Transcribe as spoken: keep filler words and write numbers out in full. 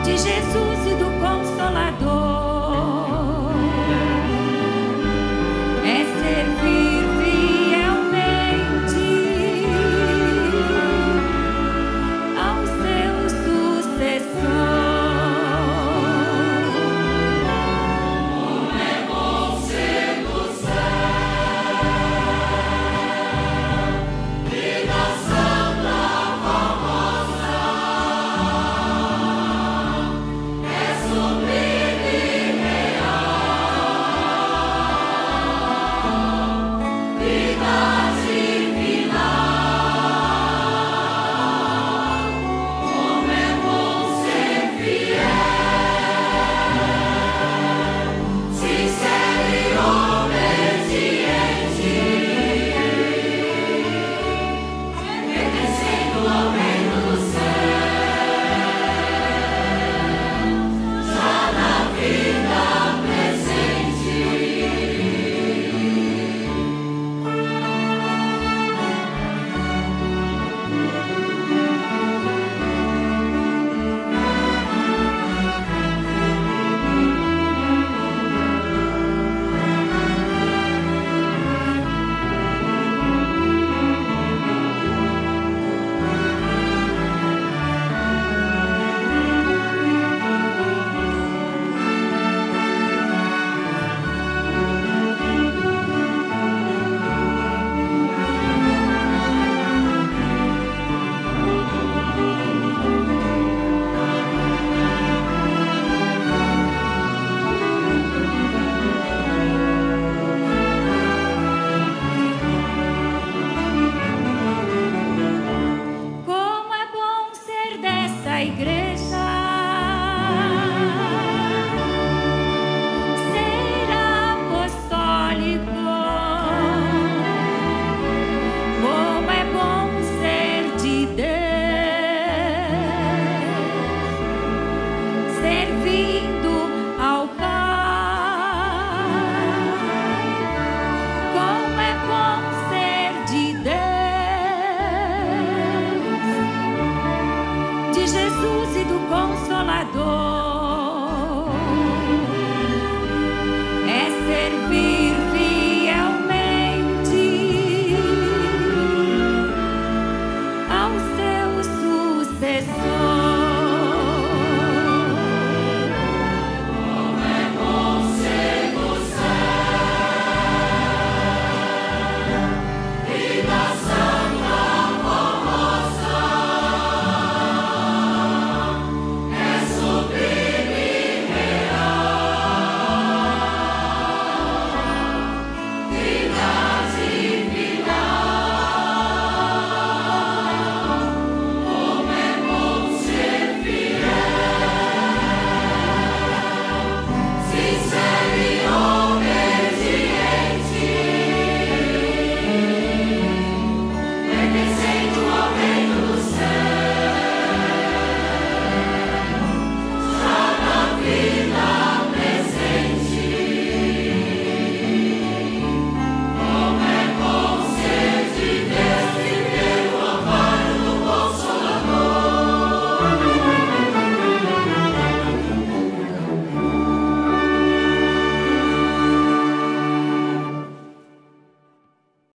de Jesus e do Consolador. É servir fielmente ao seu sucessor. Como é bom ser do céu e da Santa Famosa. É sublime e real, vida divina. Como é bom ser fiel, sincero e obediente, pertencendo ao reino do céu, já na vida presente. Como é bom ser dessa igreja, ser apostólico. Como é bom ser de Deus, servindo ao Pai. Como é bom ser de Deus, de Jesus e do Consolador.